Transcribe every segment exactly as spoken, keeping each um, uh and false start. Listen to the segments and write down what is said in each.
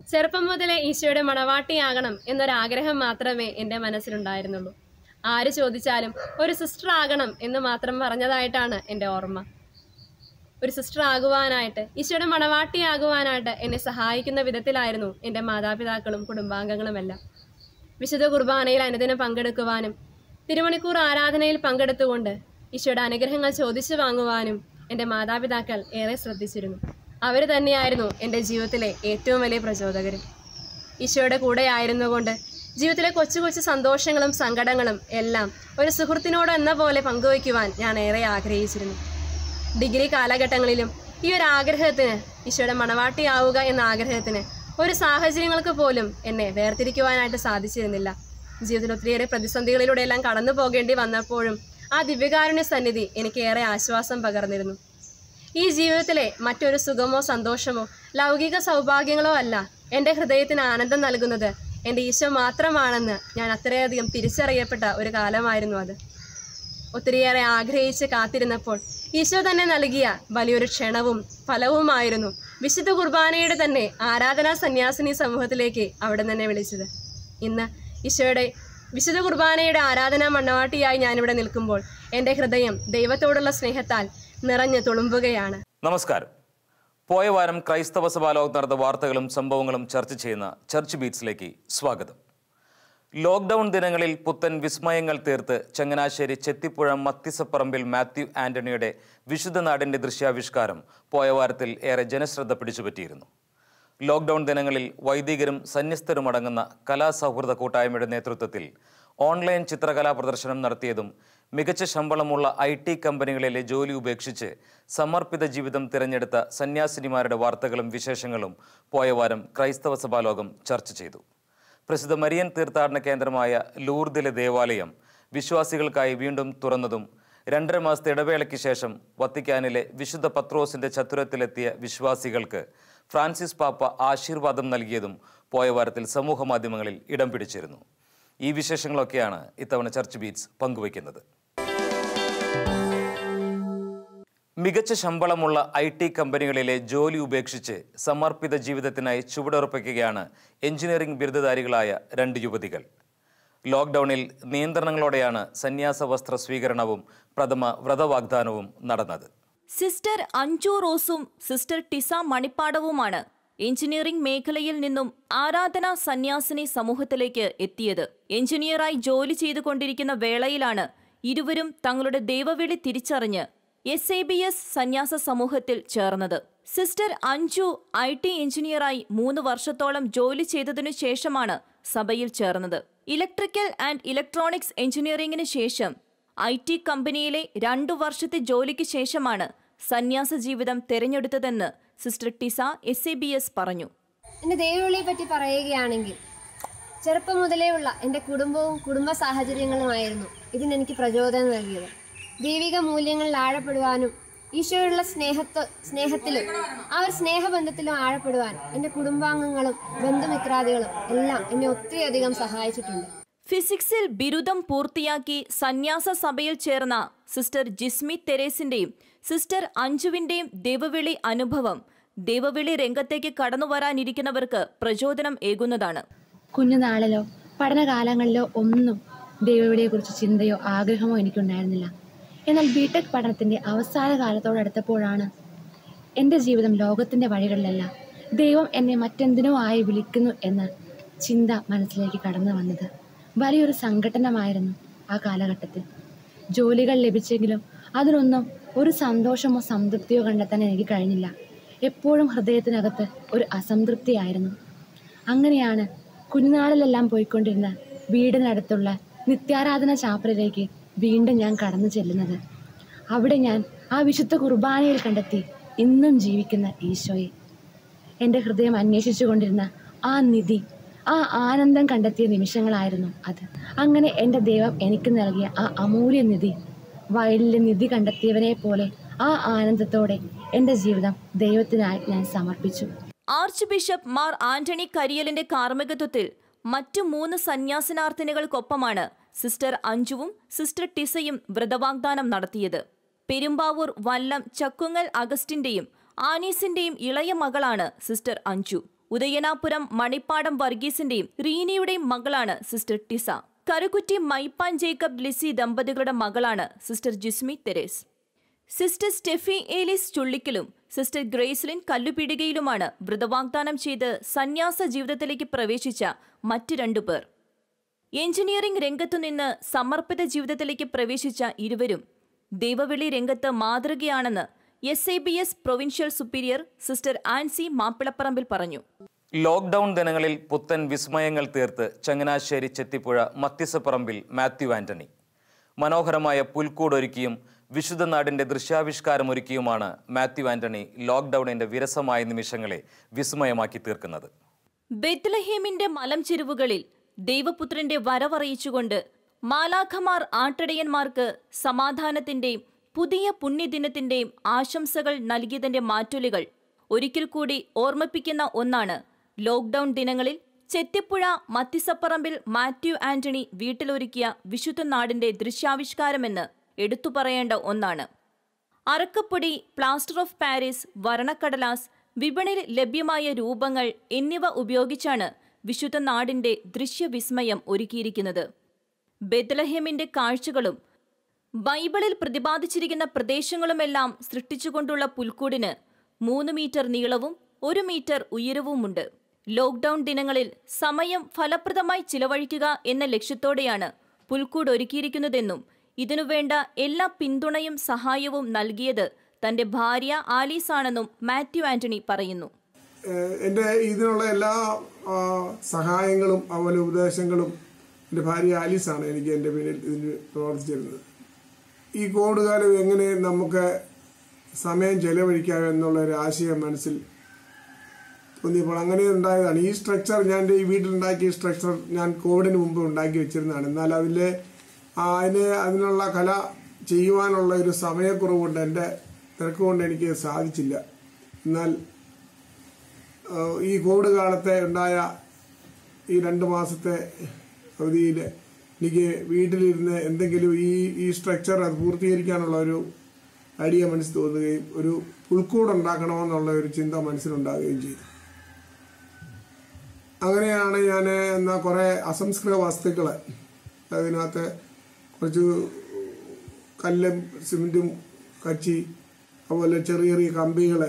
ചെറുപ്പം മുതലേ ഈശോയുടെ മണവാട്ടിയാകണം എന്നൊരാഗ്രഹം മാത്രമേ എൻ്റെ മനസ്സിലുണ്ടായിരുന്നുള്ളൂ. ആര് ചോദിച്ചാലും ഒരു സിസ്റ്റർ ആകണം എന്ന് മാത്രം പറഞ്ഞതായിട്ടാണ് എൻ്റെ ഓർമ്മ. ഒരു സിസ്റ്റർ ആകുവാനായിട്ട്, ഈശോയുടെ മണവാട്ടിയാകുവാനായിട്ട് എന്നെ സഹായിക്കുന്ന വിധത്തിലായിരുന്നു എൻ്റെ മാതാപിതാക്കളും കുടുംബാംഗങ്ങളുമെല്ലാം. വിശുദ്ധ കുർബാനയിൽ അനുദിനം പങ്കെടുക്കുവാനും തിരുമണിക്കൂർ ആരാധനയിൽ പങ്കെടുത്തുകൊണ്ട് ഈശോയുടെ അനുഗ്രഹങ്ങൾ ചോദിച്ചു വാങ്ങുവാനും എൻ്റെ മാതാപിതാക്കൾ ഏറെ ശ്രദ്ധിച്ചിരുന്നു. അവർ തന്നെയായിരുന്നു എൻ്റെ ജീവിതത്തിലെ ഏറ്റവും വലിയ പ്രചോദകരും. ഈശോയുടെ കൂടെ ആയിരുന്നുകൊണ്ട് ജീവിതത്തിലെ കൊച്ചു കൊച്ചു സന്തോഷങ്ങളും സങ്കടങ്ങളും എല്ലാം ഒരു സുഹൃത്തിനോട് എന്ന പോലെ പങ്കുവയ്ക്കുവാൻ ഞാൻ ഏറെ ആഗ്രഹിച്ചിരുന്നു. ഡിഗ്രി കാലഘട്ടങ്ങളിലും ഈ ഒരു ആഗ്രഹത്തിന്, ഈശോയുടെ മണവാട്ടിയാവുക എന്ന ആഗ്രഹത്തിന് ഒരു സാഹചര്യങ്ങൾക്ക് പോലും എന്നെ വേർതിരിക്കുവാനായിട്ട് സാധിച്ചിരുന്നില്ല. ജീവിതത്തിൽ ഒത്തിരിയേറെ പ്രതിസന്ധികളിലൂടെ എല്ലാം കടന്നു പോകേണ്ടി വന്നപ്പോഴും ആ ദിവ്യകാരുണ്യ സന്നിധി എനിക്ക് ഏറെ ആശ്വാസം പകർന്നിരുന്നു. ഈ ജീവിതത്തിലെ മറ്റൊരു സുഖമോ സന്തോഷമോ ലൗകിക സൗഭാഗ്യങ്ങളോ അല്ല എൻ്റെ ഹൃദയത്തിന് ആനന്ദം നൽകുന്നത് എൻ്റെ ഈശോ മാത്രമാണെന്ന് ഞാൻ അത്രയധികം തിരിച്ചറിയപ്പെട്ട ഒരു കാലമായിരുന്നു അത്. ഒത്തിരിയേറെ ആഗ്രഹിച്ച് കാത്തിരുന്നപ്പോൾ ഈശോ തന്നെ നൽകിയ വലിയൊരു ക്ഷണവും ഫലവുമായിരുന്നു വിശുദ്ധ കുർബാനയുടെ തന്നെ ആരാധനാ സന്യാസിനി സമൂഹത്തിലേക്ക് അവിടെ തന്നെ വിളിച്ചത്. ഇന്ന് ഈശോയുടെ വിശുദ്ധ കുർബാനയുടെ ആരാധനാ മണ്ണവാട്ടിയായി ഞാനിവിടെ നിൽക്കുമ്പോൾ എൻ്റെ ഹൃദയം ദൈവത്തോടുള്ള സ്നേഹത്താൽ നിറഞ്ഞു തുളുമ്പുകയാണ്. നമസ്കാരം. പോയ വാരം ക്രൈസ്തവ സഭാലോകത്ത് നടന്ന വാർത്തകളും സംഭവങ്ങളും ചർച്ച ചെയ്യുന്ന ചർച്ച് ബീറ്റ്സിലേക്ക് സ്വാഗതം. ലോക്ക്ഡൌൺ ദിനങ്ങളിൽ പുത്തൻ വിസ്മയങ്ങൾ തീർത്ത് ചങ്ങനാശ്ശേരി ചെത്തിപ്പുഴ മത്തിസപ്പറമ്പിൽ മാത്യു ആന്റണിയുടെ വിശുദ്ധ നാടിൻ്റെ ദൃശ്യാവിഷ്കാരം പോയ വാരത്തിൽ ഏറെ ജനശ്രദ്ധ പിടിച്ചുപറ്റിയിരുന്നു. ലോക്ക്ഡൌൺ ദിനങ്ങളിൽ വൈദികരും സന്യസ്തരുമടങ്ങുന്ന കലാസൗഹൃദ കൂട്ടായ്മയുടെ നേതൃത്വത്തിൽ ഓൺലൈൻ ചിത്രകലാ പ്രദർശനം നടത്തിയതും മികച്ച ശമ്പളമുള്ള ഐ ടി കമ്പനികളിലെ ജോലി ഉപേക്ഷിച്ച് സമർപ്പിത ജീവിതം തിരഞ്ഞെടുത്ത സന്യാസിനിമാരുടെ വാർത്തകളും വിശേഷങ്ങളും പോയ വാരം ക്രൈസ്തവ സഭാലോകം ചർച്ച ചെയ്തു. പ്രസിദ്ധ മരിയൻ തീർത്ഥാടന കേന്ദ്രമായ ലൂർദിലെ ദേവാലയം വിശ്വാസികൾക്കായി വീണ്ടും തുറന്നതും രണ്ടര മാസത്തെ ഇടവേളയ്ക്ക് ശേഷം വത്തിക്കാനിലെ വിശുദ്ധ പത്രോസിന്റെ ചത്തുരത്തിലെത്തിയ വിശ്വാസികൾക്ക് ഫ്രാൻസിസ് പാപ്പ ആശീർവാദം നൽകിയതും പോയ വാരത്തിൽ സമൂഹ മാധ്യമങ്ങളിൽ ഇടം പിടിച്ചിരുന്നു. ഈ വിശേഷങ്ങളൊക്കെയാണ് ഇത്തവണ ചർച്ച് ബീറ്റ്സ് പങ്കുവയ്ക്കുന്നത്. മികച്ച ശമ്പളമുള്ള ഐ ടി കമ്പനികളിലെ ജോലി ഉപേക്ഷിച്ച് സമർപ്പിത ജീവിതത്തിനായി ചുവടുറപ്പിക്കുകയാണ് എഞ്ചിനീയറിംഗ് ബിരുദധാരികളായ രണ്ട് യുവതികൾ. ലോക്ക്ഡൌണിൽ നിയന്ത്രണങ്ങളോടെയാണ് സന്യാസ വസ്ത്ര സ്വീകരണവും പ്രഥമ വ്രതവാഗ്ദാനവും നടന്നത്. സിസ്റ്റർ അഞ്ജു റോസും സിസ്റ്റർ ടിസ മണിപ്പാടവുമാണ് എഞ്ചിനീയറിംഗ് മേഖലയിൽ നിന്നും ആരാധനാ സന്യാസിനി സമൂഹത്തിലേക്ക് എത്തിയത്. എഞ്ചിനീയറായി ജോലി ചെയ്തുകൊണ്ടിരിക്കുന്ന വേളയിലാണ് ഇരുവരും തങ്ങളുടെ ദൈവവിളി തിരിച്ചറിഞ്ഞ് എസ് എ ബി എസ് സന്യാസ സമൂഹത്തിൽ ചേർന്നത്. സിസ്റ്റർ അഞ്ജു ഐ ടി എഞ്ചിനീയറായി മൂന്ന് വർഷത്തോളം ജോലി ചെയ്തതിനു ശേഷമാണ് സഭയിൽ ചേർന്നത്. ഇലക്ട്രിക്കൽ ആൻഡ് ഇലക്ട്രോണിക്സ് എഞ്ചിനീയറിംഗിന് ശേഷം ഐ ടി കമ്പനിയിലെ രണ്ടു വർഷത്തെ ജോലിക്ക് ശേഷമാണ് സന്യാസ ജീവിതം തിരഞ്ഞെടുത്തതെന്ന് sister Tisa S A B S പറഞ്ഞു. എൻ്റെ ദൈവവിളിയെ പറ്റി പറയുകയാണെങ്കിൽ ചെറുപ്പം മുതലേ ഉള്ള എൻ്റെ കുടുംബവും കുടുംബ സാഹചര്യങ്ങളുമായിരുന്നു ഇതിനെനിക്ക് പ്രചോദനം നൽകിയത്. ദൈവിക മൂല്യങ്ങളിൽ ആഴപ്പെടുവാനും ഈശോയുള്ള സ്നേഹത്വ സ്നേഹത്തിലും ആ ഒരു സ്നേഹബന്ധത്തിലും ആഴപ്പെടുവാൻ എൻ്റെ കുടുംബാംഗങ്ങളും ബന്ധുമിത്രാദികളും എല്ലാം എന്നെ ഒത്തിരിയധികം സഹായിച്ചിട്ടുണ്ട്. ഫിസിക്സിൽ ബിരുദം പൂർത്തിയാക്കി സന്യാസ സഭയിൽ ചേർന്ന സിസ്റ്റർ ജിസ്മി തെരേസിന്റെയും സിസ്റ്റർ അഞ്ജുവിന്റെയും ദൈവവിളി അനുഭവം ദൈവവിളി രംഗത്തേക്ക് കടന്നു വരാനിരിക്കുന്നവർക്ക് പ്രചോദനം ഏകുന്നതാണ്. കുഞ്ഞുനാളിലോ പഠനകാലങ്ങളിലോ ഒന്നും ദൈവവിളിയെക്കുറിച്ച് ചിന്തയോ ആഗ്രഹമോ എനിക്കുണ്ടായിരുന്നില്ല. എന്നാൽ ബി ടെക് പഠനത്തിൻ്റെ അവസാന കാലത്തോടടുത്തപ്പോഴാണ് എൻ്റെ ജീവിതം ലോകത്തിൻ്റെ വഴികളിലല്ല ദൈവം എന്നെ മറ്റെന്തിനോ ആയി വിളിക്കുന്നു എന്ന ചിന്ത മനസ്സിലേക്ക് കടന്നു വന്നത്. വലിയൊരു സംഘടനമായിരുന്നു ആ കാലഘട്ടത്തിൽ. ജോലികൾ ലഭിച്ചെങ്കിലും അതിനൊന്നും ഒരു സന്തോഷമോ സംതൃപ്തിയോ കണ്ടെത്താൻ എനിക്ക് കഴിഞ്ഞില്ല. എപ്പോഴും ഹൃദയത്തിനകത്ത് ഒരു അസംതൃപ്തിയായിരുന്നു. അങ്ങനെയാണ് കുഞ്ഞുനാളിലെല്ലാം പോയിക്കൊണ്ടിരുന്ന വീടിനടുത്തുള്ള നിത്യാരാധന ചാപ്പലിലേക്ക് വീണ്ടും ഞാൻ കടന്നു ചെല്ലുന്നത്. അവിടെ ഞാൻ ആ വിശുദ്ധ കുർബാനയിൽ കണ്ടെത്തി ഇന്നും ജീവിക്കുന്ന ഈശോയെ. എൻ്റെ ഹൃദയം അന്വേഷിച്ചു കൊണ്ടിരുന്ന ആ നിധി, ആ ആനന്ദം കണ്ടെത്തിയ നിമിഷങ്ങളായിരുന്നു അത്. അങ്ങനെ എൻ്റെ ദൈവം എനിക്ക് നൽകിയ ആ അമൂല്യ നിധി, വയലിലെ നിധി കണ്ടെത്തിയവനെ പോലെ ആ ആനന്ദത്തോടെ എൻ്റെ ജീവിതം ദൈവത്തിനായി ഞാൻ സമർപ്പിച്ചു. ആർച്ച് ബിഷപ്പ് മാർ ആന്റണി കരിയലിന്റെ കാർമ്മികത്വത്തിൽ മറ്റു മൂന്ന് സന്യാസിനാർത്ഥിനികൾക്കൊപ്പമാണ് സിസ്റ്റർ അഞ്ജുവും സിസ്റ്റർ ടിസയും വ്രതവാഗ്ദാനം നടത്തിയത്. പെരുമ്പാവൂർ വല്ലം ചക്കുങ്ങൽ അഗസ്റ്റിന്റെയും ആനീസിന്റെയും ഇളയ മകളാണ് സിസ്റ്റർ അഞ്ജു. ഉദയനാപുരം മണിപ്പാടം വർഗീസിന്റെയും റീനയുടെയും മകളാണ് സിസ്റ്റർ ടിസ. കറുകുറ്റി മൈപ്പാൻ ജേക്കബ് ലിസി ദമ്പതികളുടെ മകളാണ് സിസ്റ്റർ ജിസ്മി തെരേസ്. സിസ്റ്റർ സ്റ്റെഫി ഏലിസ് ചുള്ളിക്കലും സിസ്റ്റർ ഗ്രേസ്ലിൻ കല്ലുപിടികയിലുമാണ് വ്രതവാഗ്ദാനം ചെയ്ത് സന്യാസ ജീവിതത്തിലേക്ക് പ്രവേശിച്ച മറ്റ് രണ്ടുപേർ. എഞ്ചിനീയറിംഗ് രംഗത്തുനിന്ന് സമർപ്പിത ജീവിതത്തിലേക്ക് പ്രവേശിച്ച ഇരുവരും ദൈവവിളി രംഗത്ത് മാതൃകയാണെന്ന് S A B S provincial superior sister Ancy മാപ്പിളപ്പറമ്പിൽ പറഞ്ഞു. ലോക്ക്ഡൌൺ ദിനങ്ങളിൽ പുത്തൻ വിസ്മയങ്ങൾ തീർത്ത് ചങ്ങനാശ്ശേരി ചെത്തിപ്പുഴ മത്തിസപ്പറമ്പിൽ മാത്യു ആന്റണി. മനോഹരമായ പുൽക്കൂടൊരുക്കിയും വിശുദ്ധ നാടിന്റെ ദൃശ്യാവിഷ്കാരമൊരുക്കിയുമാണ് മാത്യു ആന്റണി ലോക്ക്ഡൌണിന്റെ വിരസമായ നിമിഷങ്ങളെ വിസ്മയമാക്കി തീർക്കുന്നത്. ബെത്ലഹേമിന്റെ മലം ചെരുവുകളിൽ ദൈവപുത്രന്റെ വരവറിയിച്ചുകൊണ്ട് മാലാഖമാർ ആട്ടിടയന്മാർക്ക് സമാധാനത്തിന്റെയും പുതിയ പുണ്യദിനത്തിന്റെയും ആശംസകൾ നൽകിയതിന്റെ മാറ്റൊലികൾ ഒരിക്കൽ കൂടി ഓർമ്മിപ്പിക്കുന്ന ഒന്നാണ് ലോക്ക്ഡൌൺ ദിനങ്ങളിൽ ചെത്തിപ്പുഴ മത്തിസപ്പറമ്പിൽ മാത്യു ആന്റണി വീട്ടിലൊരുക്കിയ വിശുദ്ധ നാടിന്റെ ദൃശ്യാവിഷ്കാരമെന്ന് എടുത്തു പറയേണ്ട ഒന്നാണ്. അറക്കപ്പൊടി, പ്ലാസ്റ്റർ ഓഫ് പാരീസ്, വർണ്ണക്കടലാസ്, വിപണിയിൽ ലഭ്യമായ രൂപങ്ങൾ എന്നിവ ഉപയോഗിച്ചാണ് വിശുദ്ധ നാടിന്റെ ദൃശ്യവിസ്മയം ഒരുക്കിയിരിക്കുന്നത്. ബെത്ലഹേമിന്റെ കാഴ്ചകളും ബൈബിളിൽ പ്രതിപാദിച്ചിരിക്കുന്ന പ്രദേശങ്ങളുമെല്ലാം സൃഷ്ടിച്ചുകൊണ്ടുള്ള പുൽക്കൂടിന് മൂന്ന് മീറ്റർ നീളവും ഒരു മീറ്റർ ഉയരവുമുണ്ട്. ലോക്ക്ഡൌൺ ദിനങ്ങളിൽ സമയം ഫലപ്രദമായി ചിലവഴിക്കുക എന്ന ലക്ഷ്യത്തോടെയാണ് പുൽക്കൂട് ഒരുക്കിയിരിക്കുന്നതെന്നും ഇതിനുവേണ്ട എല്ലാ പിന്തുണയും സഹായവും നൽകിയത് തന്റെ ഭാര്യ ആലീസാണെന്നും മാത്യു ആന്റണി പറയുന്നു. എൻ്റെ ഇതിനുള്ള എല്ലാ സഹായങ്ങളും അതുപോലെ ഉപദേശങ്ങളും എൻ്റെ ഭാര്യ ആലീസാണ് എനിക്ക് എൻ്റെ പിന്നിൽ ഇതിന് പ്രവർത്തിച്ചിരുന്നത്. ഈ കോവിഡ് കാലം എങ്ങനെ നമുക്ക് സമയം ചെലവഴിക്കാം എന്നുള്ള ഒരു ആശയം മനസ്സിൽ തോന്നിയപ്പോൾ അങ്ങനെ ഉണ്ടായതാണ്. ഈ സ്ട്രക്ചർ ഞാൻ എൻ്റെ ഈ വീട്ടിലുണ്ടാക്കിയ സ്ട്രക്ചർ ഞാൻ കോവിഡിന് മുമ്പ് ഉണ്ടാക്കി വെച്ചിരുന്നതാണ്. എന്നാൽ അതിൽ അതിന് അതിനുള്ള കല ചെയ്യുവാനുള്ള ഒരു സമയക്കുറവുകൊണ്ട് എൻ്റെ തിരക്ക് കൊണ്ട് എനിക്ക് സാധിച്ചില്ല. എന്നാൽ ഈ കോവിഡ് കാലത്തെ ഉണ്ടായ ഈ രണ്ട് മാസത്തെ അവധിയിൽ എനിക്ക് വീട്ടിലിരുന്ന് എന്തെങ്കിലും ഈ ഈ സ്ട്രക്ചർ അത് പൂർത്തീകരിക്കാനുള്ള ഒരു ഐഡിയ മനസ്സിൽ തോന്നുകയും ഒരു പുൽക്കൂട് ഉണ്ടാക്കണമെന്നുള്ള ഒരു ചിന്ത മനസ്സിലുണ്ടാകുകയും ചെയ്തു. അങ്ങനെയാണ് ഞാൻ എന്നാൽ കുറേ അസംസ്കൃത വസ്തുക്കൾ അതിനകത്ത് കുറച്ച് കല്ലും സിമെൻറ്റും കച്ചി അതുപോലെ ചെറിയ ചെറിയ കമ്പികൾ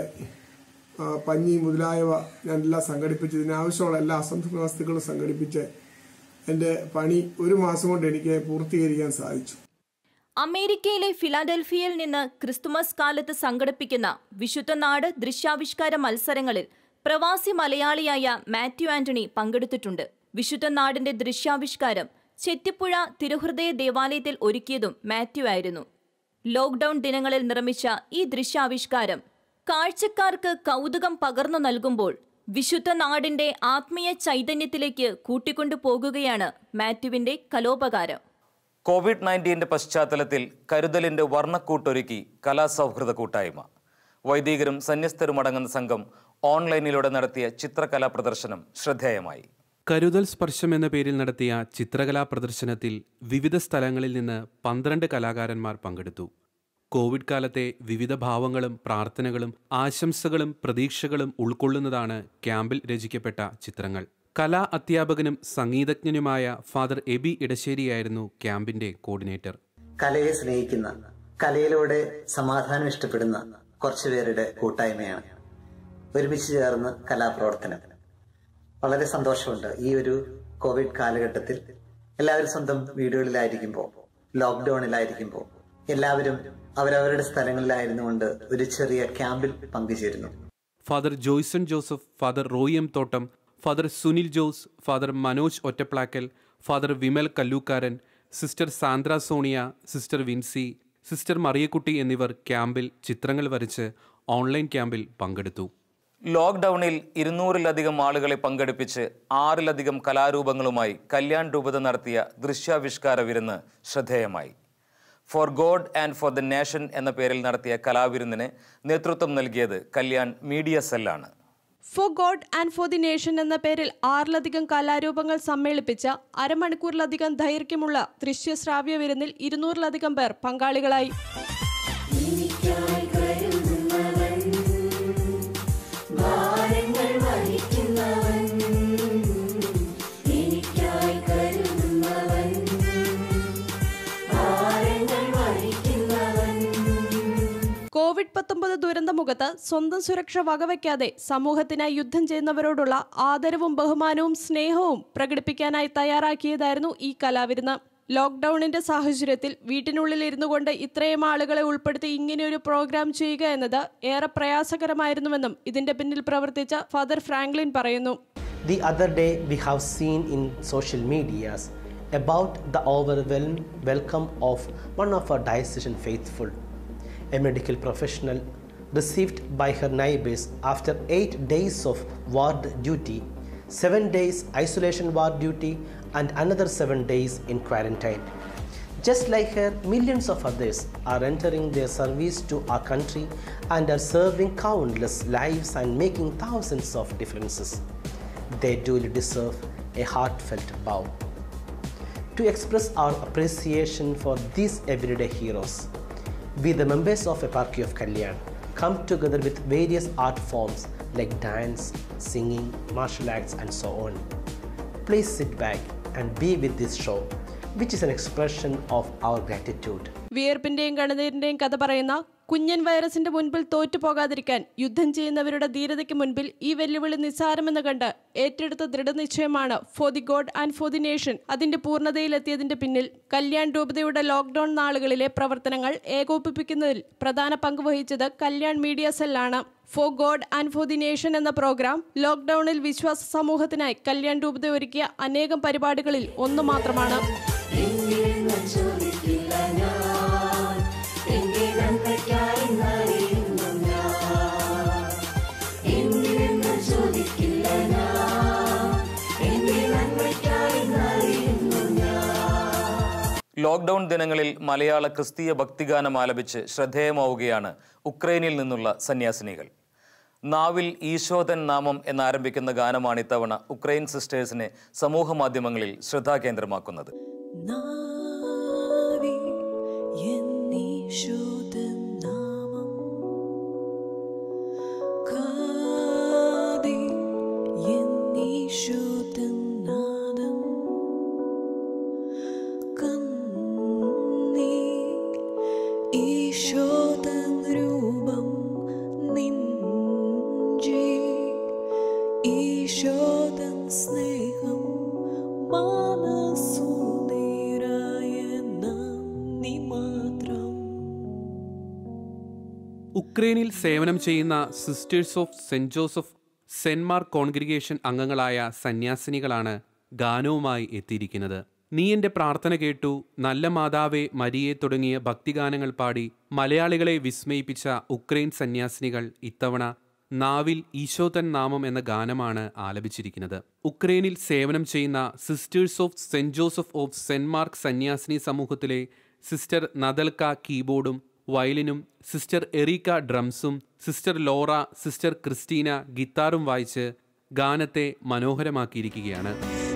പഞ്ഞി മുതലായവ ഞാനെല്ലാം സംഘടിപ്പിച്ച് ഇതിനാവശ്യമുള്ള എല്ലാ അസംസ്കൃത വസ്തുക്കളും സംഘടിപ്പിച്ച് എൻ്റെ പണി ഒരു മാസം കൊണ്ട് എനിക്ക് പൂർത്തീകരിക്കാൻ സാധിച്ചു. അമേരിക്കയിലെ ഫിലാഡൽഫിയയിൽ നിന്ന് ക്രിസ്തുമസ് കാലത്ത് സംഘടിപ്പിക്കുന്ന വിശുദ്ധ നാട് ദൃശ്യാവിഷ്കാര മത്സരങ്ങളിൽ പ്രവാസി മലയാളിയായ മാത്യു ആന്റണി പങ്കെടുത്തിട്ടുണ്ട്. വിശുദ്ധ നാടിന്റെ ദൃശ്യാവിഷ്കാരം ചെത്തിപ്പുഴ തിരുഹൃദയ ദേവാലയത്തിൽ ഒരുക്കിയതും മാത്യു ആയിരുന്നു. ലോക്ക്ഡൌൺ ദിനങ്ങളിൽ നിർമ്മിച്ച ഈ ദൃശ്യാവിഷ്കാരം കാഴ്ചക്കാർക്ക് കൗതുകം പകർന്നു നൽകുമ്പോൾ വിശുദ്ധ നാടിന്റെ ആത്മീയ ചൈതന്യത്തിലേക്ക് കൂട്ടിക്കൊണ്ടു പോകുകയാണ് മാത്യുവിന്റെ കലോപകാരം. കോവിഡ് നയൻറ്റീൻ്റെ പശ്ചാത്തലത്തിൽ കരുതലിന്റെ വർണ്ണക്കൂട്ടൊരുക്കി കലാസൗഹൃദ കൂട്ടായ്മ. വൈദികരും സന്യസ്തരുമടങ്ങുന്ന സംഘം ഓൺലൈനിലൂടെ നടത്തിയ ചിത്രകലാ പ്രദർശനം ശ്രദ്ധേയമായി. കരുതൽ സ്പർശം എന്ന പേരിൽ നടത്തിയ ചിത്രകലാ പ്രദർശനത്തിൽ വിവിധ സ്ഥലങ്ങളിൽ നിന്ന് പന്ത്രണ്ട് കലാകാരന്മാർ പങ്കെടുത്തു. കോവിഡ് കാലത്തെ വിവിധ ഭാവങ്ങളും പ്രാർത്ഥനകളും ആശംസകളും പ്രതീക്ഷകളും ഉൾക്കൊള്ളുന്നതാണ് ക്യാമ്പിൽ രചിക്കപ്പെട്ട ചിത്രങ്ങൾ. കലാ അധ്യാപകനും സംഗീതജ്ഞനുമായ ഫാദർ എബി ഇടശ്ശേരിയായിരുന്നു ക്യാമ്പിന്റെ കോർഡിനേറ്റർ. കലയെ സ്നേഹിക്കുന്ന, കലയിലൂടെ സമാധാനം ഇഷ്ടപ്പെടുന്ന കുറച്ചുപേരുടെ കൂട്ടായ്മയാണ് ഒരുമിച്ച് ചേർന്ന് കലാപ്രവർത്തനം. വളരെ സന്തോഷമുണ്ട്. ഈ ഒരു കോവിഡ് കാലഘട്ടത്തിൽ എല്ലാവരും സ്വന്തം വീടുകളിലായിരിക്കുമ്പോൾ, ലോക്ക്ഡൌണിലായിരിക്കുമ്പോൾ എല്ലാവരും അവരവരുടെ സ്ഥലങ്ങളിലായിരുന്നുകൊണ്ട് ഒരു ചെറിയ ക്യാമ്പിൽ പങ്കുചേരുന്നു. Father Joyson Joseph, father Roy M Thottam, father Sunil Jose, father Manoj Ottaplackal, father Vimal Kallookkaran, sister Sandra Sonia, sister Vincy, sister Mariyakutty എന്നിവർ ക്യാമ്പിൽ ചിത്രങ്ങൾ വരച്ച് ഓൺലൈൻ ക്യാമ്പിൽ പങ്കെടുത്തു. ലോക്ക്ഡൌണിൽ ഇരുന്നൂറിലധികം ആളുകളെ പങ്കെടുപ്പിച്ച് ആറിലധികം കലാരൂപങ്ങളുമായി കല്യാൺ രൂപത നടത്തിയ ദൃശ്യാവിഷ്കാര വിരുന്ന് ശ്രദ്ധേയമായി. For God and for the nation എന്ന പേരിൽ നടത്തിയ കലാവിരുന്നിന് നേതൃത്വം നൽകിയത് കല്യാൺ മീഡിയ സെല്ലാണ്. For God and for the nation എന്ന പേരിൽ ആറിലധികം കലാരൂപങ്ങൾ സമ്മേളിപ്പിച്ച അരമണിക്കൂറിലധികം ദൈർഘ്യമുള്ള ദൃശ്യശ്രാവ്യ വിരുന്നിൽ ഇരുന്നൂറിലധികം പേർ പങ്കാളികളായി. ഭാരങ്ങൾ വഹിക്കുന്ന പത്തൊമ്പത് ദുരന്തമുഖത്ത് സ്വന്തം സുരക്ഷ വകവയ്ക്കാതെ സമൂഹത്തിനായി യുദ്ധം ചെയ്യുന്നവരോടുള്ള ആദരവും ബഹുമാനവും സ്നേഹവും പ്രകടിപ്പിക്കാനായി തയ്യാറാക്കിയതായിരുന്നു ഈ കലാവിരുന്ന്. ലോക്ക്ഡൌണിന്റെ സാഹചര്യത്തിൽ വീട്ടിനുള്ളിൽ ഇരുന്നു കൊണ്ട് ഇത്രയും ആളുകളെ ഉൾപ്പെടുത്തി ഇങ്ങനെയൊരു പ്രോഗ്രാം ചെയ്യുക എന്നത് ഏറെ പ്രയാസകരമായിരുന്നുവെന്നും ഇതിന്റെ പിന്നിൽ പ്രവർത്തിച്ച ഫാദർ ഫ്രാങ്ക്ലിൻ പറയുന്നു. The other day we have seen in social medias about the overwhelming welcome of one of our diocesan faithful, a medical professional received by her neighbors after eight days of ward duty, seven days isolation ward duty and another seven days in quarantine. Just like her, millions of others are entering their service to our country and are serving countless lives and making thousands of differences. They duly deserve a heartfelt bow. To express our appreciation for these everyday heroes, we, the members of Eparchy of Kalyan, come together with various art forms like dance, singing, martial arts and so on. Please sit back and be with this show, which is an expression of our gratitude. വിയർപ്പിന്റെയും കണ്ണുനീരിന്റെയും കഥ പറയുന്ന കുഞ്ഞൻ വൈറസിന്റെ മുൻപിൽ തോറ്റുപോകാതിരിക്കാൻ യുദ്ധം ചെയ്യുന്നവരുടെ ധീരതയ്ക്ക് മുൻപിൽ ഈ വെല്ലുവിളി നിസ്സാരമെന്ന് കണ്ട് ഏറ്റെടുത്ത ദൃഢനിശ്ചയമാണ് for the God and for the nation അതിന്റെ പൂർണ്ണതയിലെത്തിയതിന്റെ പിന്നിൽ. കല്യാൺ രൂപതയുടെ ലോക്ക്ഡൌൺ നാളുകളിലെ പ്രവർത്തനങ്ങൾ ഏകോപിപ്പിക്കുന്നതിൽ പ്രധാന പങ്ക് വഹിച്ചത് കല്യാൺ മീഡിയ സെല്ലാണ്. For God and for the nation എന്ന പ്രോഗ്രാം ലോക്ക്ഡൌണിൽ വിശ്വാസ സമൂഹത്തിനായി കല്യാൺ രൂപത ഒരുക്കിയ അനേകം പരിപാടികളിൽ ഒന്നു മാത്രമാണ്. ലോക്ക്ഡൌൺ ദിനങ്ങളിൽ മലയാള ക്രിസ്തീയ ഭക്തിഗാനം ആലപിച്ച് ശ്രദ്ധേയമാവുകയാണ് ഉക്രൈനിൽ നിന്നുള്ള സന്യാസിനികൾ. നാവിൽ ഈശോതൻ നാമം എന്നാരംഭിക്കുന്ന ഗാനമാണ് ഇത്തവണ ഉക്രൈൻ സിസ്റ്റേഴ്സിനെ സമൂഹ മാധ്യമങ്ങളിൽ ശ്രദ്ധാകേന്ദ്രമാക്കുന്നത്. ഉക്രൈനിൽ സേവനം ചെയ്യുന്ന sisters of saint Joseph saint Mark congregation അംഗങ്ങളായ സന്യാസിനികളാണ് ഗാനവുമായി എത്തിയിരിക്കുന്നത്. നീ എൻ്റെ പ്രാർത്ഥന കേട്ടു, നല്ല മാതാവേ, മരിയെ തുടങ്ങിയ ഭക്തിഗാനങ്ങൾ പാടി മലയാളികളെ വിസ്മയിപ്പിച്ച ഉക്രൈൻ സന്യാസിനികൾ ഇത്തവണ നാവിൽ ഈശോതൻ നാമം എന്ന ഗാനമാണ് ആലപിച്ചിരിക്കുന്നത്. ഉക്രൈനിൽ സേവനം ചെയ്യുന്ന sisters of saint Joseph of saint Mark സന്യാസിനി സമൂഹത്തിലെ സിസ്റ്റർ നദൽക്ക കീബോർഡും വയലിനും, സിസ്റ്റർ എറീക്ക ഡ്രംസും, സിസ്റ്റർ ലോറ, സിസ്റ്റർ ക്രിസ്റ്റീന ഗിത്താറും വായിച്ച് ഗാനത്തെ മനോഹരമാക്കിയിരിക്കുകയാണ്.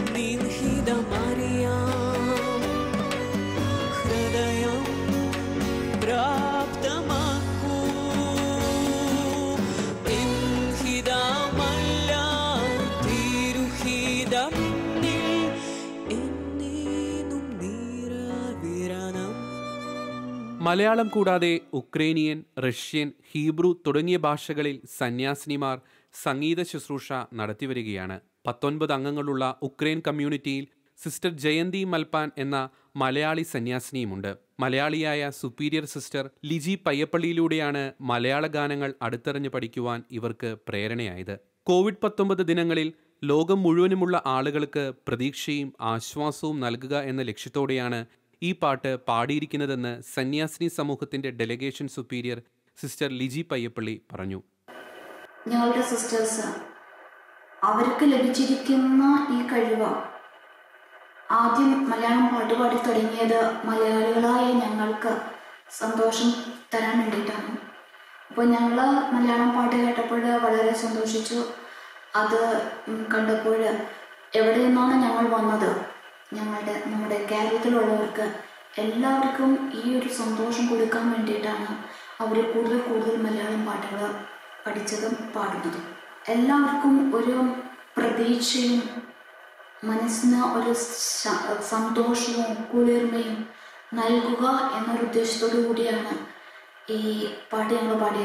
മലയാളം കൂടാതെ ഉക്രൈനിയൻ, റഷ്യൻ, ഹീബ്രു തുടങ്ങിയ ഭാഷകളിൽ സന്യാസിനിമാർ സംഗീത ശുശ്രൂഷ നടത്തിവരികയാണ്. പത്തൊൻപത് അംഗങ്ങളുള്ള ഉക്രൈൻ കമ്മ്യൂണിറ്റിയിൽ സിസ്റ്റർ ജയന്തി മൽപ്പാൻ എന്ന മലയാളി സന്യാസിനിയുമുണ്ട്. മലയാളിയായ സുപ്പീരിയർ സിസ്റ്റർ ലിജി പയ്യപ്പള്ളിയിലൂടെയാണ് മലയാള ഗാനങ്ങൾ അടുത്തറിഞ്ഞ് പഠിക്കുവാൻ ഇവർക്ക് പ്രേരണയായത്. കോവിഡ് പത്തൊമ്പത് ദിനങ്ങളിൽ ലോകം മുഴുവനുമുള്ള ആളുകൾക്ക് പ്രതീക്ഷയും ആശ്വാസവും നൽകുക എന്ന ലക്ഷ്യത്തോടെയാണ് ഈ പാട്ട് പാടിയിരിക്കുന്നതെന്ന് സന്യാസിനി സമൂഹത്തിന്റെ delegation superior sister Liji Payyappilly പറഞ്ഞു. ഞങ്ങളുടെ സിസ്റ്റേഴ്സ് അവർക്ക് ലഭിച്ചിരിക്കുന്ന ഈ കഴിവ് ആദ്യം മലയാളം പാട്ട് പാടി തുടങ്ങിയത് മലയാളികളായ ഞങ്ങൾക്ക് സന്തോഷം തരാൻ വേണ്ടിയിട്ടാണ്. അപ്പോൾ ഞങ്ങൾ മലയാളം പാട്ട് കേട്ടപ്പോൾ വളരെ സന്തോഷിച്ചു. അത് കണ്ടപ്പോൾ എവിടെ നിന്നാണ് ഞങ്ങൾ വന്നത്, ഞങ്ങളുടെ നമ്മുടെ കേരളത്തിലുള്ളവർക്ക് എല്ലാവർക്കും ഈ ഒരു സന്തോഷം കൊടുക്കാൻ വേണ്ടിയിട്ടാണ് അവർ കൂടുതൽ കൂടുതൽ മലയാളം പാട്ടുകൾ പഠിച്ചതും പാടുന്നതും. എല്ലാവർക്കും ഒരു പ്രതീക്ഷയും മനസ്സിന് ഒരു സന്തോഷവും കുളിർമയും നൽകുക എന്നൊരു ഉദ്ദേശത്തോടു കൂടിയാണ് ഈ പാട്ട് ഞങ്ങൾ പാടിയത്.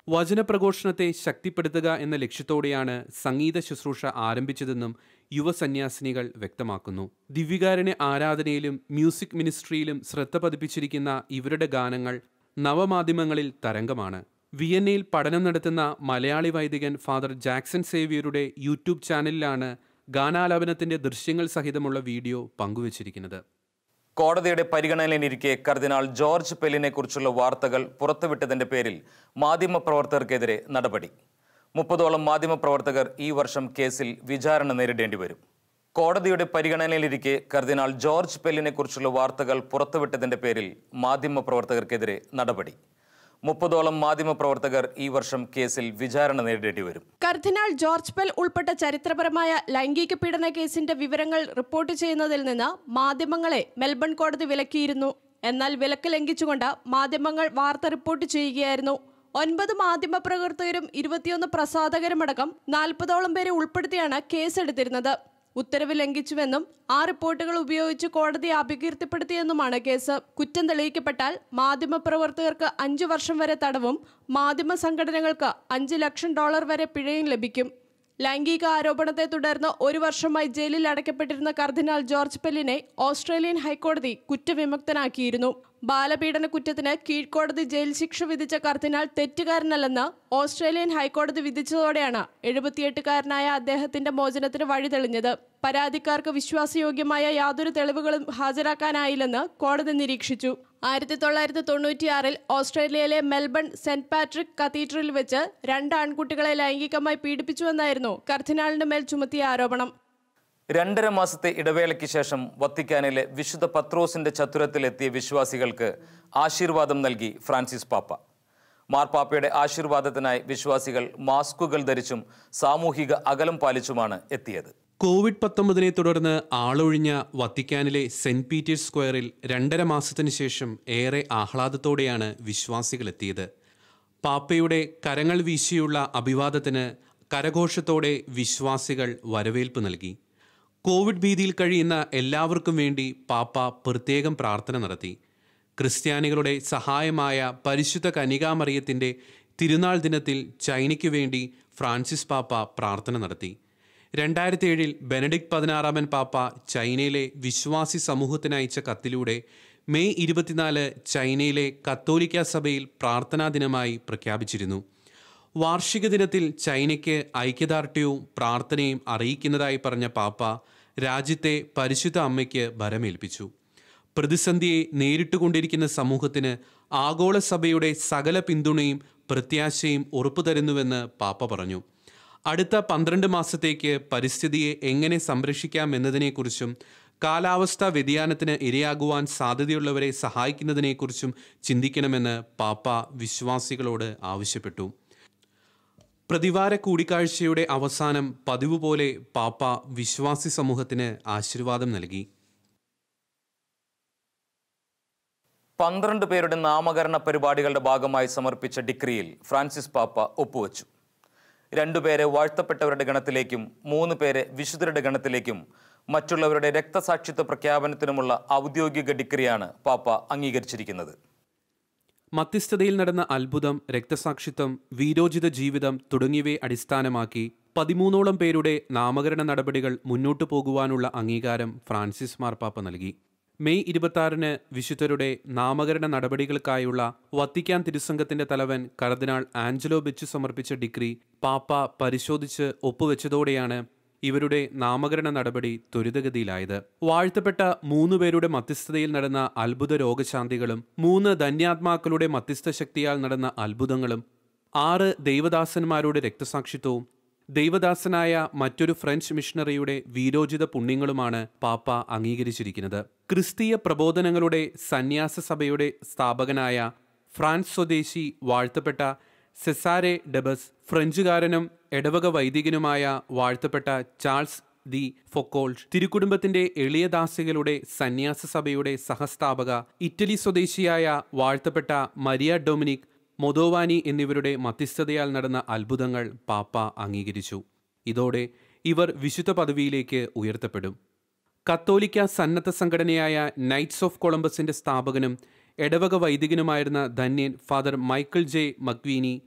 വചനപ്രഘോഷണത്തെ ശക്തിപ്പെടുത്തുക എന്ന ലക്ഷ്യത്തോടെയാണ് സംഗീത ശുശ്രൂഷ ആരംഭിച്ചതെന്നും യുവസന്യാസിനികൾ വ്യക്തമാക്കുന്നു. ദിവ്യകാരുണ്യ ആരാധനയിലും മ്യൂസിക് മിനിസ്ട്രിയിലും ശ്രദ്ധ പതിപ്പിച്ചിരിക്കുന്ന ഇവരുടെ ഗാനങ്ങൾ നവമാധ്യമങ്ങളിൽ തരംഗമാണ്. വിയന്നയിൽ പഠനം നടത്തുന്ന മലയാളി വൈദികൻ ഫാദർ ജാക്സൺ സേവ്യറുടെ യൂട്യൂബ് ചാനലിലാണ് ഗാനാലാപനത്തിന്റെ ദൃശ്യങ്ങൾ സഹിതമുള്ള വീഡിയോ പങ്കുവച്ചിരിക്കുന്നത്. കോടതിയുടെ പരിഗണനയിലിരിക്കെ കർദിനാൾ ജോർജ് പെല്ലിനെ കുറിച്ചുള്ള വാർത്തകൾ പുറത്തുവിട്ടതിന്റെ പേരിൽ മാധ്യമപ്രവർത്തകർക്കെതിരെ നടപടി. മുപ്പതോളം മാധ്യമപ്രവർത്തകർ ഈ വർഷം കേസിൽ വിചാരണ നേരിടേണ്ടി വരും. കോടതിയുടെ പരിഗണനയിലിരിക്കെ കർദിനാൾ ജോർജ് പെല്ലിനെ കുറിച്ചുള്ള വാർത്തകൾ പുറത്തുവിട്ടതിന്റെ പേരിൽ മാധ്യമപ്രവർത്തകർക്കെതിരെ നടപടി. മുപ്പതോളം മാധ്യമപ്രവർത്തകർ ഈ വർഷം കേസിൽ വിചാരണ നേരിടേണ്ടി വരും. കർദിനാൾ ജോർജ് പെൽ ഉൾപ്പെട്ട ചരിത്രപരമായ ലൈംഗിക പീഡന കേസിന്റെ വിവരങ്ങൾ റിപ്പോർട്ട് ചെയ്യുന്നതിൽ നിന്ന് മാധ്യമങ്ങളെ മെൽബൺ കോടതി വിലക്കിയിരുന്നു. എന്നാൽ വിലക്ക് ലംഘിച്ചുകൊണ്ട് മാധ്യമങ്ങൾ വാർത്ത റിപ്പോർട്ട് ചെയ്യുകയായിരുന്നു. ഒൻപത് മാധ്യമപ്രവർത്തകരും ഇരുപത്തിയൊന്ന് പ്രസാധകരുമടക്കം നാൽപ്പതോളം പേരെ ഉൾപ്പെടുത്തിയാണ് കേസെടുത്തിരുന്നത്. ഉത്തരവ് ലംഘിച്ചുവെന്നും ആ റിപ്പോർട്ടുകൾ ഉപയോഗിച്ച് കോടതിയെ അപകീർത്തിപ്പെടുത്തിയെന്നുമാണ് കേസ്. കുറ്റം തെളിയിക്കപ്പെട്ടാൽ മാധ്യമപ്രവർത്തകർക്ക് അഞ്ചു വർഷം വരെ തടവും മാധ്യമ സംഘടനകൾക്ക് അഞ്ച് ലക്ഷം ഡോളർ വരെ പിഴയും ലഭിക്കും. ലൈംഗിക ആരോപണത്തെ തുടർന്ന് ഒരു വർഷമായി ജയിലിൽ അടയ്ക്കപ്പെട്ടിരുന്ന കർദിനാൾ ജോർജ് പെല്ലിനെ ഓസ്ട്രേലിയൻ ഹൈക്കോടതി കുറ്റവിമുക്തനാക്കിയിരുന്നു. ബാലപീഡന കുറ്റത്തിന് കീഴ്ക്കോടതി ജയിൽ ശിക്ഷ വിധിച്ച കർദിനാൾ തെറ്റുകാരനല്ലെന്ന് ഓസ്ട്രേലിയൻ ഹൈക്കോടതി വിധിച്ചതോടെയാണ് എഴുപത്തിയെട്ടുകാരനായ അദ്ദേഹത്തിന്റെ മോചനത്തിന് വഴി തെളിഞ്ഞത്. പരാതിക്കാർക്ക് വിശ്വാസയോഗ്യമായ യാതൊരു തെളിവുകളും ഹാജരാക്കാനായില്ലെന്ന് കോടതി നിരീക്ഷിച്ചു. ആയിരത്തി തൊള്ളായിരത്തി തൊണ്ണൂറ്റിയാറിൽ ഓസ്ട്രേലിയയിലെ മെൽബൺ സെന്റ് പാട്രിക് കത്തീഡ്രലിൽ വെച്ച് രണ്ട് ആൺകുട്ടികളെ ലൈംഗികമായി പീഡിപ്പിച്ചുവെന്നായിരുന്നു കർദിനാളിന്റെ മേൽ ചുമത്തിയ ആരോപണം. രണ്ടര മാസത്തെ ഇടവേളയ്ക്ക് ശേഷം വത്തിക്കാനിലെ വിശുദ്ധ പത്രോസിന്റെ ചത്തുരത്തിലെത്തിയ വിശ്വാസികൾക്ക് ആശീർവാദം നൽകി ഫ്രാൻസിസ് പാപ്പ. മാർപ്പാപ്പയുടെ ആശീർവാദത്തിനായി വിശ്വാസികൾ മാസ്കുകൾ ധരിച്ചും സാമൂഹിക അകലം പാലിച്ചുമാണ് എത്തിയത്. കോവിഡ് പത്തൊമ്പതിനെ തുടർന്ന് ആളൊഴിഞ്ഞ വത്തിക്കാനിലെ സെന്റ് പീറ്റേഴ്സ് സ്ക്വയറിൽ രണ്ടര മാസത്തിനു ശേഷം ഏറെ ആഹ്ലാദത്തോടെയാണ് വിശ്വാസികൾ എത്തിയത്. പാപ്പയുടെ കരങ്ങൾ വീശിയുള്ള അഭിവാദത്തിന് കരഘോഷത്തോടെ വിശ്വാസികൾ വരവേൽപ്പ് നൽകി. കോവിഡ് ഭീതിയിൽ കഴിയുന്ന എല്ലാവർക്കും വേണ്ടി പാപ്പ പ്രത്യേകം പ്രാർത്ഥന നടത്തി. ക്രിസ്ത്യാനികളുടെ സഹായമായ പരിശുദ്ധ കന്യകാമറിയത്തിൻ്റെ തിരുനാൾ ദിനത്തിൽ ചൈനയ്ക്കു വേണ്ടി ഫ്രാൻസിസ് പാപ്പ പ്രാർത്ഥന നടത്തി. രണ്ടായിരത്തി ഏഴിൽ ബെനഡിക്ട് പതിനാറാമൻ പാപ്പ ചൈനയിലെ വിശ്വാസി സമൂഹത്തിനയച്ച കത്തിലൂടെ മെയ് ഇരുപത്തിനാല് ചൈനയിലെ കത്തോലിക്ക സഭയിൽ പ്രാർത്ഥനാ ദിനമായി പ്രഖ്യാപിച്ചിരുന്നു. വാർഷിക ദിനത്തിൽ ചൈനയ്ക്ക് ഐക്യദാർഢ്യവും പ്രാർത്ഥനയും അറിയിക്കുന്നതായി പറഞ്ഞ പാപ്പ രാജ്യത്തെ പരിശുദ്ധ അമ്മയ്ക്ക് ഭരമേൽപ്പിച്ചു. പ്രതിസന്ധിയെ നേരിട്ടുകൊണ്ടിരിക്കുന്ന സമൂഹത്തിന് ആഗോള സഭയുടെ സകല പിന്തുണയും പ്രത്യാശയും ഉറപ്പു തരുന്നുവെന്ന് പാപ്പ പറഞ്ഞു. അടുത്ത പന്ത്രണ്ട് മാസത്തേക്ക് പരിസ്ഥിതിയെ എങ്ങനെ സംരക്ഷിക്കാം എന്നതിനെക്കുറിച്ചും കാലാവസ്ഥാ വ്യതിയാനത്തിന് ഇരയാകുവാൻ സാധ്യതയുള്ളവരെ സഹായിക്കുന്നതിനെക്കുറിച്ചും ചിന്തിക്കണമെന്ന് പാപ്പ വിശ്വാസികളോട് ആവശ്യപ്പെട്ടു. പ്രതിവാര കൂടിക്കാഴ്ചയുടെ അവസാനം പതിവ് പോലെ പാപ്പ വിശ്വാസി സമൂഹത്തിന് ആശീർവാദം നൽകി. പന്ത്രണ്ട് പേരുടെ നാമകരണ പരിപാടികളുടെ ഭാഗമായി സമർപ്പിച്ച ഡിക്രിയിൽ ഫ്രാൻസിസ് പാപ്പ ഒപ്പുവച്ചു. രണ്ടുപേരെ വാഴ്ത്തപ്പെട്ടവരുടെ ഗണത്തിലേക്കും മൂന്ന് പേരെ വിശുദ്ധരുടെ ഗണത്തിലേക്കും മറ്റുള്ളവരുടെ രക്തസാക്ഷിത്വ പ്രഖ്യാപനത്തിനുമുള്ള ഔദ്യോഗിക ഡിക്രിയാണ് പാപ്പ അംഗീകരിച്ചിരിക്കുന്നത്. മധ്യസ്ഥതയിൽ നടന്ന അത്ഭുതം, രക്തസാക്ഷിത്വം, വീരോചിത ജീവിതം തുടങ്ങിയവയെ അടിസ്ഥാനമാക്കി പതിമൂന്നോളം പേരുടെ നാമകരണ നടപടികൾ മുന്നോട്ടു പോകുവാനുള്ള അംഗീകാരം ഫ്രാൻസിസ് മാർപ്പാപ്പ നൽകി. മെയ് ഇരുപത്തിയാറിന് വിശുദ്ധരുടെ നാമകരണ നടപടികൾക്കായുള്ള വത്തിക്കാൻ തിരുസംഘത്തിന്റെ തലവൻ കർദിനാൾ ആഞ്ചലോ ബെച്ചു സമർപ്പിച്ച ഡിക്രി പാപ്പ പരിശോധിച്ച് ഒപ്പുവെച്ചതോടെയാണ് ഇവരുടെ നാമകരണ നടപടി ത്വരിതഗതിയിലായത്. വാഴ്ത്തപ്പെട്ട മൂന്നു പേരുടെ മധ്യസ്ഥതയിൽ നടന്ന അത്ഭുത രോഗശാന്തികളും മൂന്ന് ധന്യാത്മാക്കളുടെ മധ്യസ്ഥ ശക്തിയാൽ നടന്ന അത്ഭുതങ്ങളും ആറ് ദൈവദാസന്മാരുടെ രക്തസാക്ഷിത്വവും ദൈവദാസനായ മറ്റൊരു ഫ്രഞ്ച് മിഷണറിയുടെ വീരോചിത പുണ്യങ്ങളുമാണ് പാപ്പ അംഗീകരിച്ചിരിക്കുന്നത്. ക്രിസ്തീയ പ്രബോധനങ്ങളുടെ സന്യാസ സഭയുടെ സ്ഥാപകനായ ഫ്രാൻസ് സ്വദേശി വാഴ്ത്തപ്പെട്ട സെസാരെ ഡെബസ്, ഫ്രഞ്ചുകാരനും ഇടവക വൈദികനുമായ വാഴ്ത്തപ്പെട്ട ചാൾസ് ദി ഫൊക്കോൾട്ട്, തിരുക്കുടുംബത്തിന്റെ എളിയ ദാസികളുടെ സന്യാസ സഭയുടെ സഹസ്ഥാപക ഇറ്റലി സ്വദേശിയായ വാഴ്ത്തപ്പെട്ട മരിയ ഡൊമിനിക് മൊദോവാനി എന്നിവരുടെ മധ്യസ്ഥതയാൽ നടന്ന അത്ഭുതങ്ങൾ പാപ്പ അംഗീകരിച്ചു. ഇതോടെ ഇവർ വിശുദ്ധ പദവിയിലേക്ക് ഉയർത്തപ്പെടും. കത്തോലിക്ക സന്നദ്ധ സംഘടനയായ നൈറ്റ്സ് ഓഫ് കൊളംബസിന്റെ സ്ഥാപകനും ഇടവക വൈദികനുമായിരുന്ന ധന്യൻ ഫാദർ മൈക്കിൾ ജെ മക്വീനി,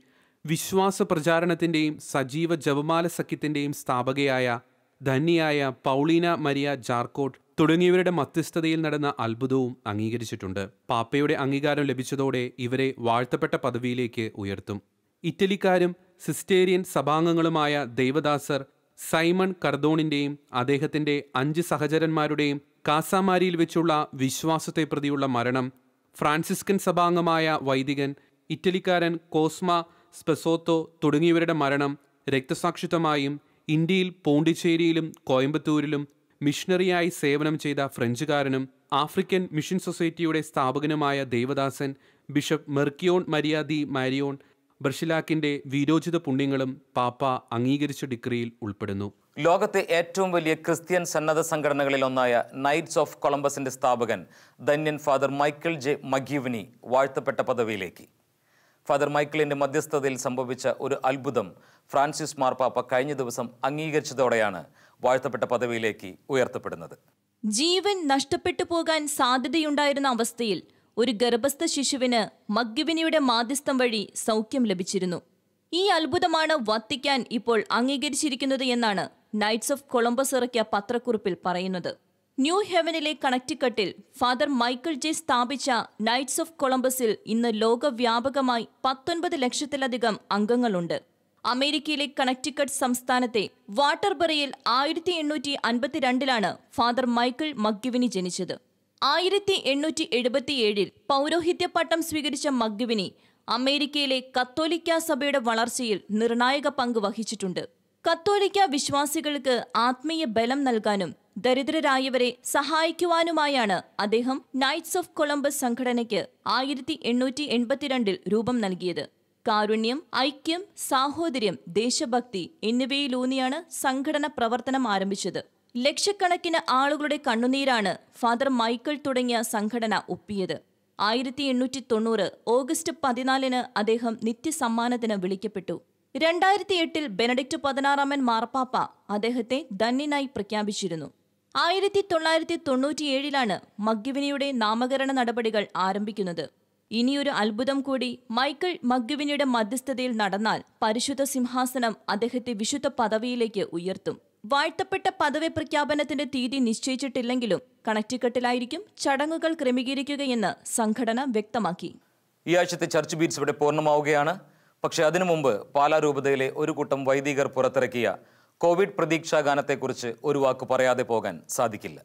വിശ്വാസ പ്രചാരണത്തിൻ്റെയും സജീവ ജപമാല സഖ്യത്തിൻ്റെയും സ്ഥാപകയായ ധന്യയായ പൗളീന മരിയ ജാർക്കോട്ട് തുടങ്ങിയവരുടെ മധ്യസ്ഥതയിൽ നടന്ന അത്ഭുതവും അംഗീകരിച്ചിട്ടുണ്ട്. പാപ്പയുടെ അംഗീകാരം ലഭിച്ചതോടെ ഇവരെ വാഴ്ത്തപ്പെട്ട പദവിയിലേക്ക് ഉയർത്തും. ഇറ്റലിക്കാരും സിസ്റ്റേറിയൻ സഭാംഗങ്ങളുമായ ദൈവദാസർ സൈമൺ കർദോണിൻ്റെയും അദ്ദേഹത്തിൻ്റെ അഞ്ച് സഹചരന്മാരുടെയും കാസാമാരിയിൽ വെച്ചുള്ള വിശ്വാസത്തെ പ്രതിയുള്ള മരണം, ഫ്രാൻസിസ്കൻ സഭാംഗമായ വൈദികൻ ഇറ്റലിക്കാരൻ കോസ്മ സ്പെസോത്തോ തുടങ്ങിയവരുടെ മരണം രക്തസാക്ഷിത്വമായും ഇന്ത്യയിൽ പോണ്ടിച്ചേരിയിലും കോയമ്പത്തൂരിലും മിഷണറിയായി സേവനം ചെയ്ത ഫ്രഞ്ചുകാരനും ആഫ്രിക്കൻ മിഷൻ സൊസൈറ്റിയുടെ സ്ഥാപകനുമായ ദേവദാസൻ bishop Melchior Maria de Marion ബർഷിലാക്കിന്റെ വീരോചിത പുണ്യങ്ങളും പാപ്പ അംഗീകരിച്ച ഡിക്രിയിൽ ഉൾപ്പെടുന്നു. ലോകത്തെ ഏറ്റവും വലിയ ക്രിസ്ത്യൻ സന്നദ്ധ സംഘടനകളിൽ ഒന്നായ നൈറ്റ്സ് ഓഫ് കൊളംബസിന്റെ സ്ഥാപകൻ ധന്യൻ ഫാദർ മൈക്കിൾ ജെ മഗ്യുവിനി വാഴ്ത്തപ്പെട്ട പദവിയിലേക്ക്. ഫാദർ മൈക്കിളിന്റെ മധ്യസ്ഥതയിൽ സംഭവിച്ച ഒരു അത്ഭുതം ഫ്രാൻസിസ് മാർപ്പാപ്പ കഴിഞ്ഞ ദിവസം അംഗീകരിച്ചതോടെയാണ് വാഴ്ത്തപ്പെട്ട പദവിയിലേക്ക് ഉയർത്തപ്പെടുന്നത്. ജീവൻ നഷ്ടപ്പെട്ടു പോകാൻ സാധ്യതയുണ്ടായിരുന്ന അവസ്ഥയിൽ ഒരു ഗർഭസ്ഥ ശിശുവിന് മഗ്യുവിനിയുടെ മാധ്യസ്ഥം വഴി സൗഖ്യം ലഭിച്ചിരുന്നു. ഈ അത്ഭുതമാണ് വത്തിക്കാൻ ഇപ്പോൾ അംഗീകരിച്ചിരിക്കുന്നത് എന്നാണ് നൈറ്റ്സ് ഓഫ് കൊളംബസ് ഇറക്കിയ പത്രക്കുറിപ്പിൽ പറയുന്നത്. ന്യൂ ഹെവനിലെ കണക്റ്റിക്കട്ടിൽ ഫാദർ മൈക്കിൾ ജെ സ്ഥാപിച്ച നൈറ്റ്സ് ഓഫ് കൊളംബസിൽ ഇന്ന് ലോകവ്യാപകമായി പത്തൊൻപത് ലക്ഷത്തിലധികം അംഗങ്ങളുണ്ട്. അമേരിക്കയിലെ കണക്റ്റിക്കട്ട് സംസ്ഥാനത്തെ വാട്ടർബറിയിൽ ആയിരത്തി എണ്ണൂറ്റി അൻപത്തിരണ്ടിലാണ് ഫാദർ മൈക്കിൾ മഗ്യുവിനി ജനിച്ചത്. ആയിരത്തി എണ്ണൂറ്റി എഴുപത്തിയേഴിൽ പൗരോഹിത്യ പട്ടം സ്വീകരിച്ച മഗ്യുവിനി അമേരിക്കയിലെ കത്തോലിക്ക സഭയുടെ വളർച്ചയിൽ നിർണായക പങ്ക് വഹിച്ചിട്ടുണ്ട്. കത്തോലിക്ക വിശ്വാസികൾക്ക് ആത്മീയ ബലം നൽകാനും ദരിദ്രരായവരെ സഹായിക്കുവാനുമായാണ് അദ്ദേഹം നൈറ്റ്സ് ഓഫ് കൊളംബസ് സംഘടനയ്ക്ക് ആയിരത്തി എണ്ണൂറ്റി എൺപത്തിരണ്ടിൽ രൂപം നൽകിയത്. കാരുണ്യം, ഐക്യം, സാഹോദര്യം, ദേശഭക്തി എന്നിവയിലൂന്നിയാണ് സംഘടന പ്രവർത്തനം ആരംഭിച്ചത്. ലക്ഷക്കണക്കിന് ആളുകളുടെ കണ്ണുനീരാണ് ഫാദർ മൈക്കിൾ തുടങ്ങിയ സംഘടന ഒപ്പിയത്. ആയിരത്തി എണ്ണൂറ്റി തൊണ്ണൂറ് ഓഗസ്റ്റ് പതിനാലിന് അദ്ദേഹം നിത്യസമ്മാനത്തിന് വിളിക്കപ്പെട്ടു. രണ്ടായിരത്തി എട്ടിൽ ബെനഡിക്ട് പതിനാറാമൻ മാർപ്പാപ്പ അദ്ദേഹത്തെ ധന്യനായി പ്രഖ്യാപിച്ചിരുന്നു. ആയിരത്തി തൊള്ളായിരത്തി തൊണ്ണൂറ്റിയേഴിലാണ് മഗ്യുവിനിയുടെ നാമകരണ നടപടികൾ ആരംഭിക്കുന്നത്. ഇനിയൊരു അത്ഭുതം കൂടി മൈക്കിൾ മഗ്യുവിനിയുടെ മധ്യസ്ഥതയിൽ നടന്നാൽ പരിശുദ്ധ സിംഹാസനം അദ്ദേഹത്തെ വിശുദ്ധ പദവിയിലേക്ക് ഉയർത്തും. വാഴ്ത്തപ്പെട്ട പദവി പ്രഖ്യാപനത്തിന്റെ തീയതി നിശ്ചയിച്ചിട്ടില്ലെങ്കിലും കണക്റ്റിക്കട്ടിലായിരിക്കും ചടങ്ങുകൾ ക്രമീകരിക്കുകയെന്ന് സംഘടന വ്യക്തമാക്കി. ഈ ആഴ്ചത്തെ ചർച്ച് ബീറ്റ്സ് ഇവിടെ പൂർണ്ണമാവുകയാണ്. പക്ഷേ അതിനു മുമ്പ് പാലാ രൂപതയിലെ ഒരു കൂട്ടം വൈദികർ പുറത്തിറക്കിയ കോവിഡ് പ്രതീക്ഷാ ഗാനത്തെക്കുറിച്ച് ഒരു വാക്ക് പറയാതെ പോകാൻ സാധിക്കില്ല.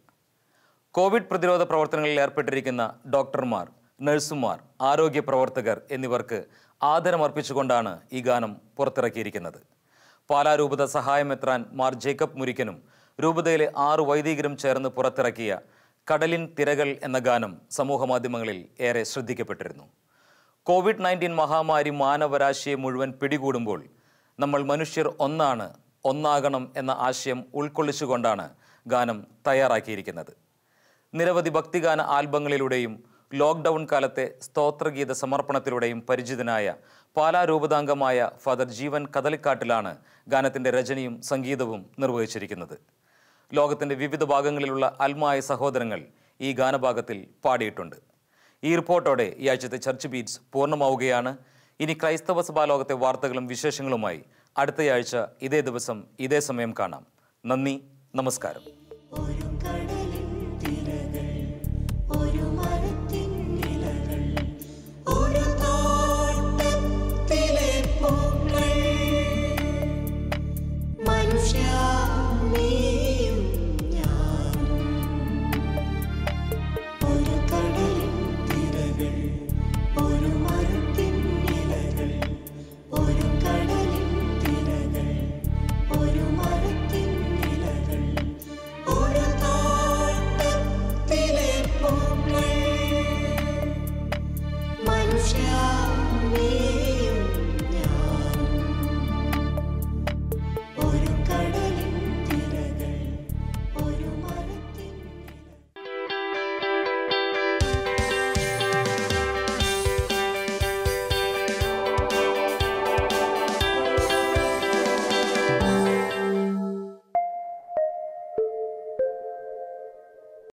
കോവിഡ് പ്രതിരോധ പ്രവർത്തനങ്ങളിൽ ഏർപ്പെട്ടിരിക്കുന്ന ഡോക്ടർമാർ, നഴ്സുമാർ, ആരോഗ്യ പ്രവർത്തകർ എന്നിവർക്ക് ആദരമർപ്പിച്ചുകൊണ്ടാണ് ഈ ഗാനം പുറത്തിറക്കിയിരിക്കുന്നത്. പാലാ രൂപത സഹായമെത്രാൻ മാർ ജേക്കബ് മുരിക്കനും രൂപതയിലെ ആറ് വൈദികരും ചേർന്ന് പുറത്തിറക്കിയ കടലിൻ തിരകൾ എന്ന ഗാനം സമൂഹമാധ്യമങ്ങളിൽ ഏറെ ശ്രദ്ധിക്കപ്പെട്ടിരുന്നു. കോവിഡ് നയൻറ്റീൻ മഹാമാരി മാനവരാശിയെ മുഴുവൻ പിടികൂടുമ്പോൾ നമ്മൾ മനുഷ്യർ ഒന്നാണ്, ഒന്നാകണം എന്ന ആശയം ഉൾക്കൊള്ളിച്ചുകൊണ്ടാണ് ഗാനം തയ്യാറാക്കിയിരിക്കുന്നത്. നിരവധി ഭക്തിഗാന ആൽബങ്ങളിലൂടെയും ലോക്ക്ഡൗൺ കാലത്തെ സ്തോത്രഗീത സമർപ്പണത്തിലൂടെയും പരിചിതനായ പാലാ രൂപതാംഗമായ ഫാദർ ജീവൻ കദളിക്കാട്ടിലാണ് ഗാനത്തിൻ്റെ രചനയും സംഗീതവും നിർവഹിച്ചിരിക്കുന്നത്. ലോകത്തിൻ്റെ വിവിധ ഭാഗങ്ങളിലുള്ള അൽമായ സഹോദരങ്ങൾ ഈ ഗാനഭാഗത്തിൽ പാടിയിട്ടുണ്ട്. ഈ റിപ്പോർട്ടോടെ ഈ ആഴ്ചത്തെ ചർച്ച് ബീറ്റ്സ് പൂർണ്ണമാവുകയാണ്. ഇനി ക്രൈസ്തവ സഭാ ലോകത്തെ വാർത്തകളും വിശേഷങ്ങളുമായി അടുത്തയാഴ്ച ഇതേ ദിവസം ഇതേ സമയം കാണാം. നന്ദി, നമസ്കാരം.